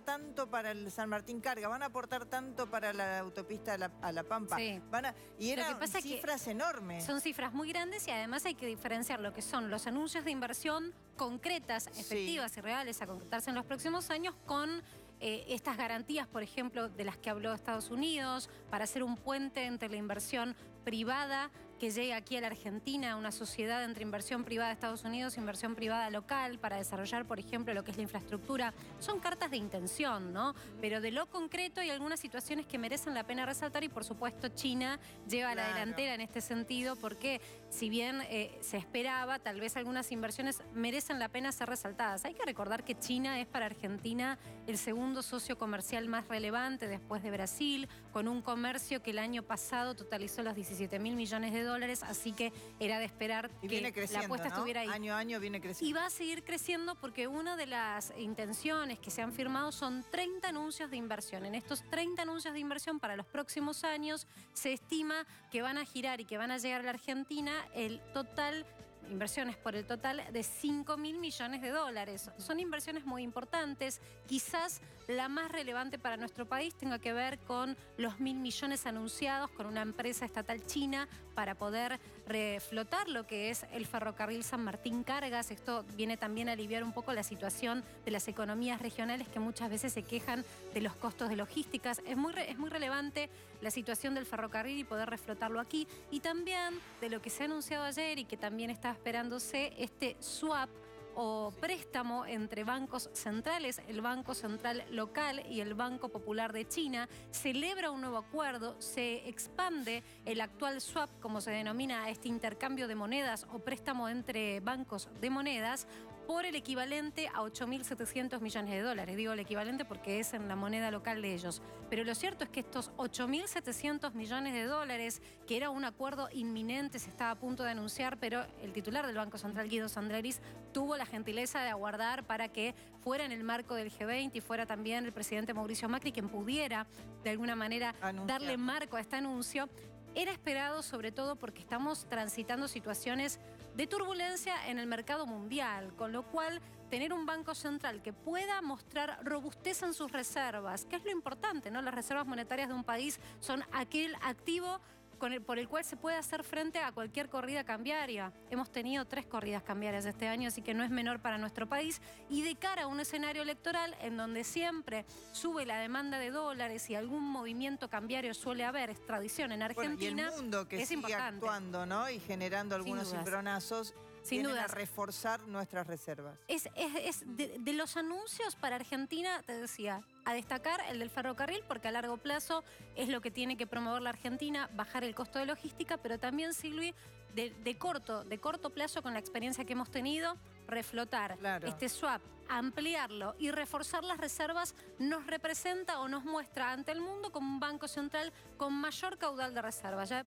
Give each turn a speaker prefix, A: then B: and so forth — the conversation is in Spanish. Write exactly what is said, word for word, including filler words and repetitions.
A: tanto para el San Martín Carga, van a aportar tanto para la autopista a la, a la Pampa.
B: Sí.
A: Van a, y eran cifras
B: es que
A: enormes.
B: Son cifras muy grandes y además hay que diferenciar lo que son los anuncios de inversión concretas, efectivas sí. y reales a concretarse en los próximos años con eh, estas garantías, por ejemplo, de las que habló Estados Unidos, para hacer un puente entre la inversión privada que llegue aquí a la Argentina, una sociedad entre inversión privada de Estados Unidos e inversión privada local para desarrollar, por ejemplo, lo que es la infraestructura. Son cartas de intención, ¿no? Pero de lo concreto hay algunas situaciones que merecen la pena resaltar y, por supuesto, China lleva claro. a la delantera en este sentido porque, si bien eh, se esperaba, tal vez algunas inversiones merecen la pena ser resaltadas. Hay que recordar que China es para Argentina el segundo socio comercial más relevante después de Brasil, con un comercio que el año pasado totalizó los diecisiete mil millones de dólares, así que era de esperar
A: y
B: que la apuesta
A: ¿no?
B: estuviera ahí.
A: Año a año viene creciendo.
B: Y va a seguir creciendo porque una de las intenciones que se han firmado son treinta anuncios de inversión. En estos treinta anuncios de inversión para los próximos años se estima que van a girar y que van a llegar a la Argentina el total inversiones por el total de cinco mil millones de dólares. Son inversiones muy importantes. Quizás la más relevante para nuestro país tenga que ver con los mil millones anunciados con una empresa estatal china para poder reflotar lo que es el ferrocarril San Martín Cargas. Esto viene también a aliviar un poco la situación de las economías regionales que muchas veces se quejan de los costos de logísticas. Es muy, es muy relevante la situación del ferrocarril y poder reflotarlo aquí. Y también de lo que se ha anunciado ayer y que también está esperándose este swap o préstamo entre bancos centrales, el Banco Central Local y el Banco Popular de China. Celebra un nuevo acuerdo, se expande el actual swap, como se denomina este intercambio de monedas o préstamo entre bancos de monedas, por el equivalente a ocho mil setecientos millones de dólares. Digo el equivalente porque es en la moneda local de ellos. Pero lo cierto es que estos ocho mil setecientos millones de dólares, que era un acuerdo inminente, se estaba a punto de anunciar, pero el titular del Banco Central, Guido Sandreris, tuvo la gentileza de aguardar para que fuera en el marco del G veinte y fuera también el presidente Mauricio Macri quien pudiera, de alguna manera, anunciar. Darle marco a este anuncio. Era esperado sobre todo porque estamos transitando situaciones de turbulencia en el mercado mundial, con lo cual tener un banco central que pueda mostrar robustez en sus reservas, que es lo importante, ¿no? Las reservas monetarias de un país son aquel activo con el, por el cual se puede hacer frente a cualquier corrida cambiaria. Hemos tenido tres corridas cambiarias este año, así que no es menor para nuestro país. Y de cara a un escenario electoral en donde siempre sube la demanda de dólares y algún movimiento cambiario suele haber, es tradición en Argentina.
A: Bueno, y el mundo que
B: es
A: sigue
B: importante.
A: actuando, ¿no? Y generando algunos cimbronazos.
B: Sin duda.
A: A reforzar nuestras reservas.
B: Es, es, es de, de los anuncios para Argentina, te decía, a destacar el del ferrocarril, porque a largo plazo es lo que tiene que promover la Argentina, bajar el costo de logística, pero también, Silvi, de, de, corto, de corto plazo, con la experiencia que hemos tenido, reflotar claro. este swap, ampliarlo y reforzar las reservas nos representa o nos muestra ante el mundo como un banco central con mayor caudal de reservas. Ya